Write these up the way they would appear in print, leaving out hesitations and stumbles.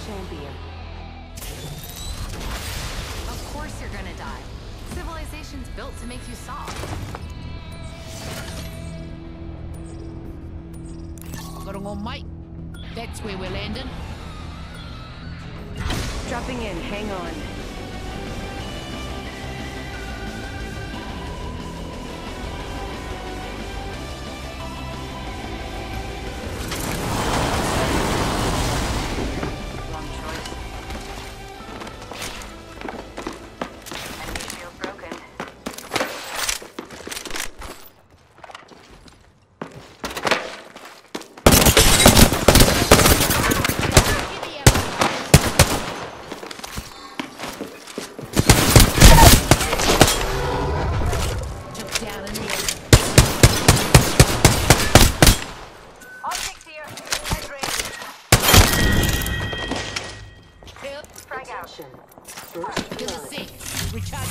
champion. Of course you're gonna die. Civilization's built to make you soft. Got 'em on, mate. That's where we're landing. Dropping in, hang on. Wrong choice. Enemy shield broken. Jump down in here. Optics here. Head range. Help. Frag out. Attention. First To the blood. six. Recharge.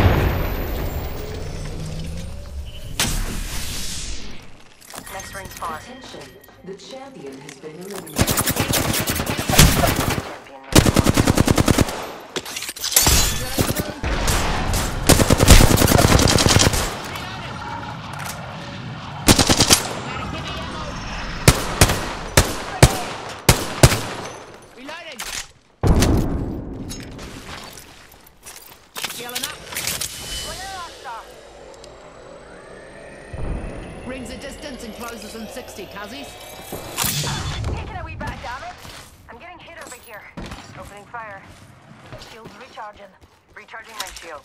Next ring's far. Attention. The champion has been eliminated. Champion. Reloading. Scaling up. Rings a distance and closes in 60, cuzzies. Taking a wee back, damn it. I'm getting hit over here. Opening fire. Shields recharging. Recharging my shields.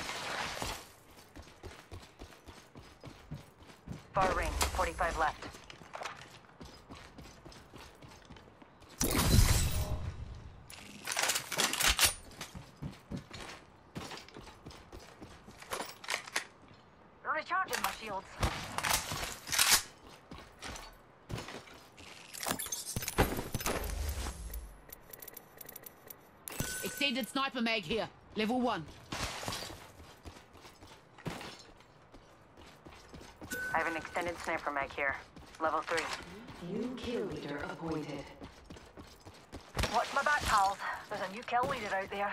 Far range, 45 left. Recharging my shields. Extended sniper mag here. Level 1. I have an extended sniper mag here. Level 3. New kill leader appointed. Watch my back, pals. There's a new kill leader out there.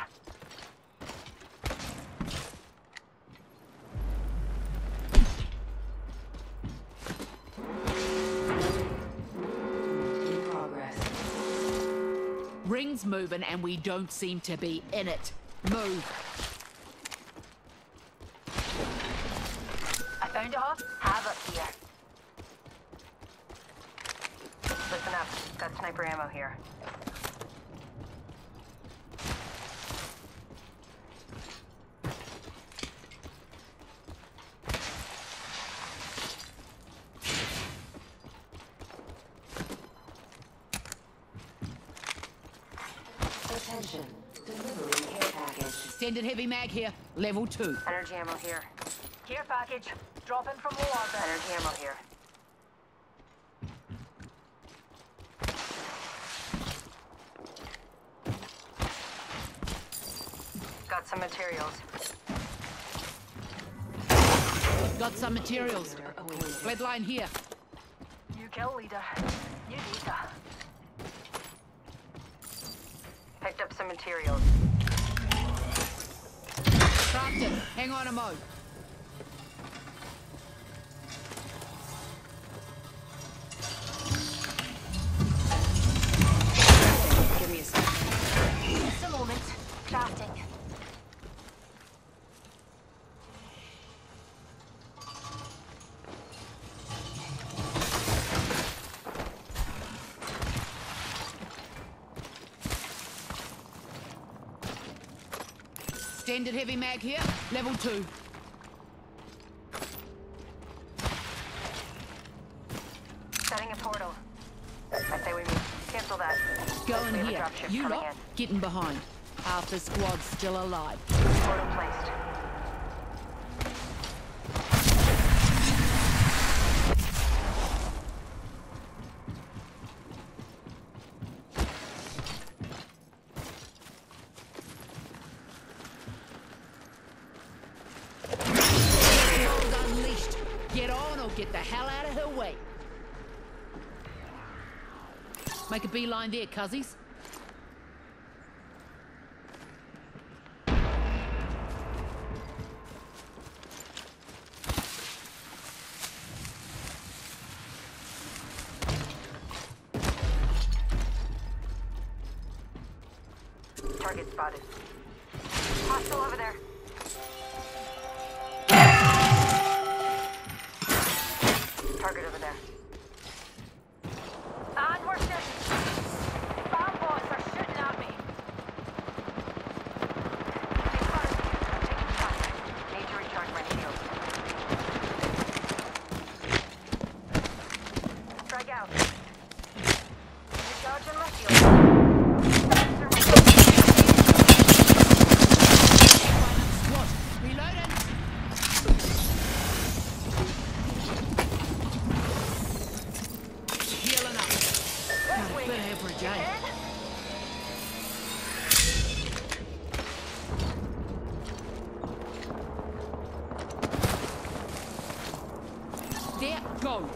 In progress. Rings moving and we don't seem to be in it. Move. I found a havoc here. Listen up. Got sniper ammo here. Attention. Delivering care package. Extended heavy mag here. Level 2. Energy ammo here. Care package. Dropping from low orbit. Energy ammo here. Got some materials. Got some materials. Leader appointed. Red line here. New kill leader. New data. Picked up some materials. Crafted. Hang on a mo. Give me a sec. Just a moment. Crafting. Extended heavy mag here. Level 2. Setting a portal. I say we cancel that. We Going have a here. dropship You coming lot in. getting behind. Half the squad's still alive. Portal placed. Unleashed. Get on or get the hell out of her way. Make a beeline there, cuzzies. spotted. Hostile over there. Target over there. And we're shooting. Bomb bots are shooting at me. They spotted me. I'm taking shots. Need to recharge my shield. Frag out. Recharging my shield. Squad, reloading. Healing up. Got a bit average, eh? There, go.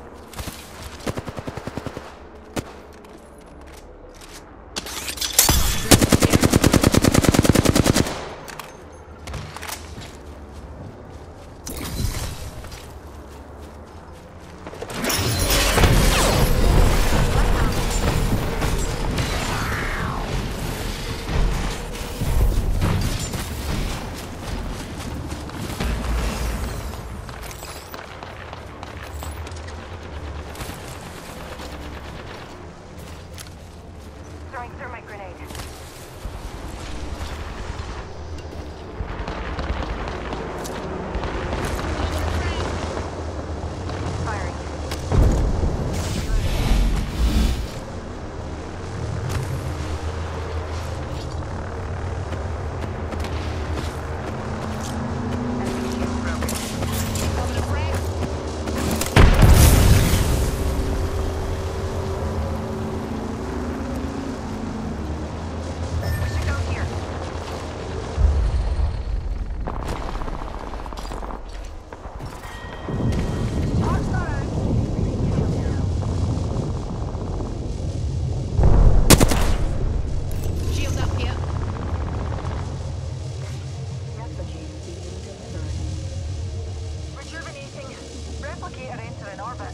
Throwing thermite grenade. Firing. Enemy shield broken. Coming to frag. We should go here. Shield up here. Rejuvenating. Replicator entering orbit.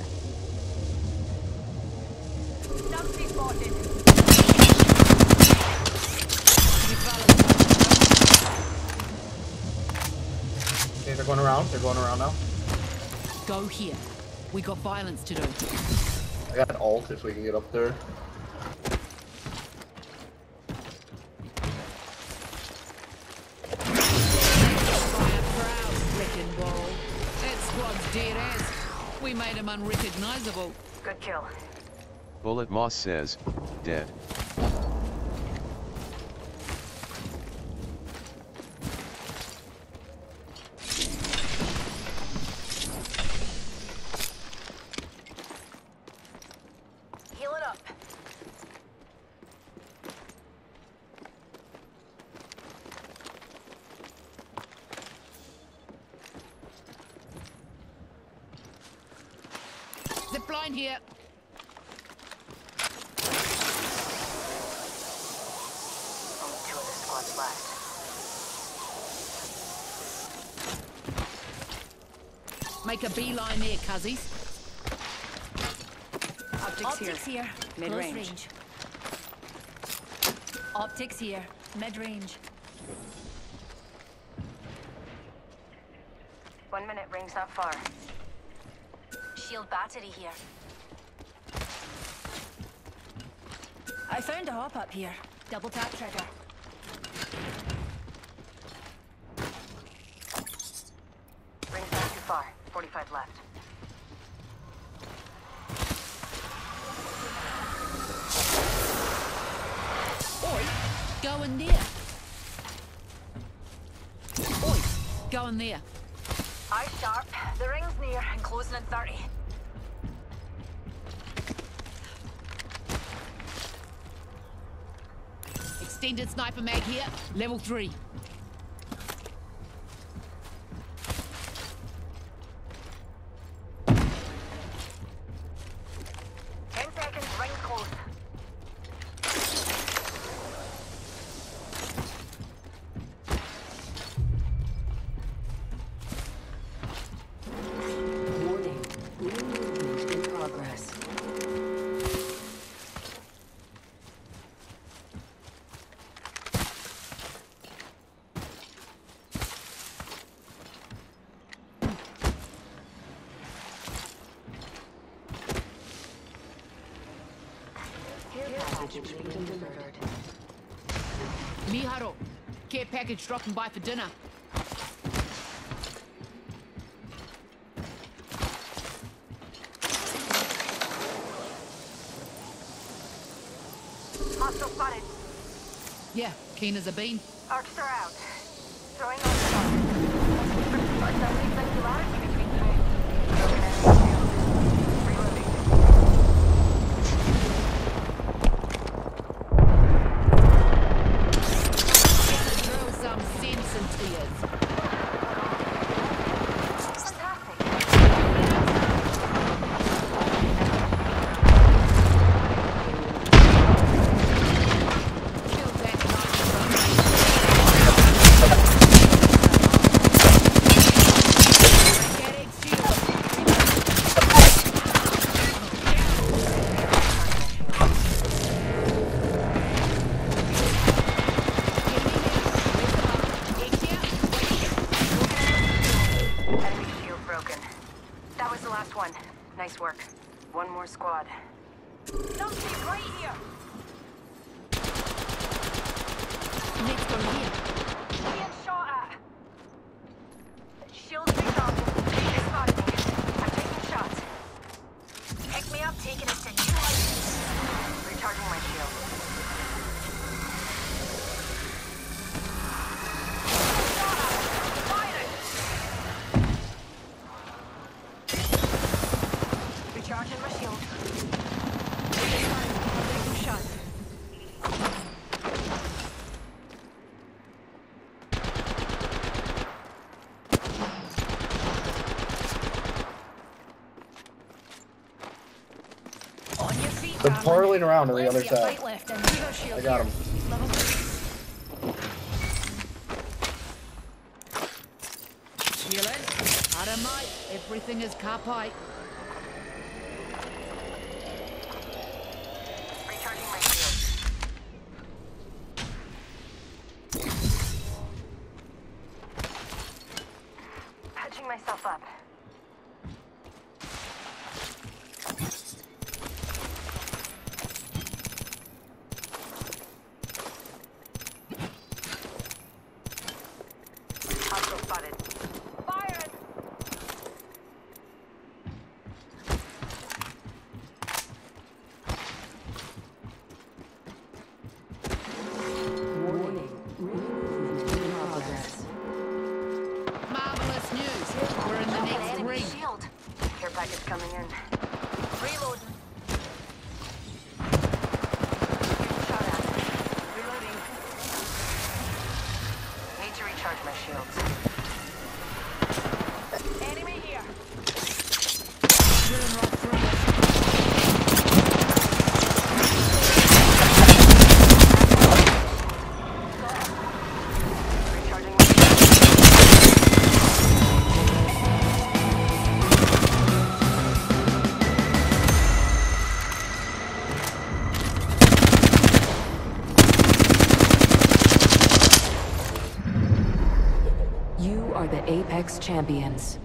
Numpty spotted. Okay, they're going around. They're going around now. Go here. We got violence to do. I got an ult if we can get up there. Fire proud, wrecking ball. That squad's dead ass. We made him unrecognizable. Good kill. Bullet Moss says, dead. Heal it up. Zip line here. Only 2 of the squads left. Make a beeline there, cuzzies. Optics here. Mid-range. Close range. Optics here. Mid-range. 1 minute, ring's not far. Shield battery here. I found a hop up here. Double tap trigger. Ring's not too far. 45 left. Oi, go in there. Oi, go in there. Eyes sharp. The ring's near and closing in 30. Extended sniper mag here, level 3. Ring's close. Warning. New movement in progress. package being delivered. Miharu, care package dropping by for dinner. Hostile spotted. Yeah, keen as a bean. Arcs are out. Throwing on the arc. Assembly singularity between frames. Broken enemy shield. Reloading. Gonna drill some sense into you. Fantastic. Killed that nice. Get it, shield. Enemy shield broken. That was the last one. Nice work. One more squad. Something right here. Next one here. Being shot at. Shields recharging. They spotted me. I'm taking shots. Pick me up, taking us to new heights. Recharging my shield. Shot at. Firing. Recharging my shield. Taking shots. On your feet, They're darling. parlaying around on the Let's other see a side. fight left in Hero shield I got here. him. Level 3. Healing. Adamite, everything is kapite. Recharging my shield. Patching myself up. Hostile spotted. Firing! Warning. Movement in progress. Marvelous news. We're in the next Enemy ring. shield. Care package coming in. Reloading. Getting shot at. Reloading. Need to recharge my shields. Enemy here. Drilling right through you. Recharging my shields. You are the Apex Champions.